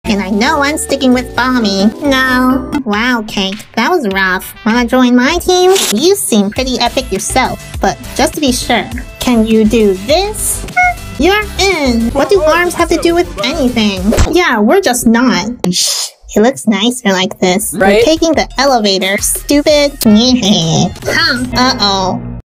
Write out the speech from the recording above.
And I know I'm sticking with Bommy. No. Wow, Cake, that was rough. Wanna join my team? You seem pretty epic yourself, but just to be sure, can you do this? You're in! What do arms have to do with anything? Yeah, we're just not. Shh. It looks nicer like this. Right? We're taking the elevator, stupid. Huh. Uh-oh.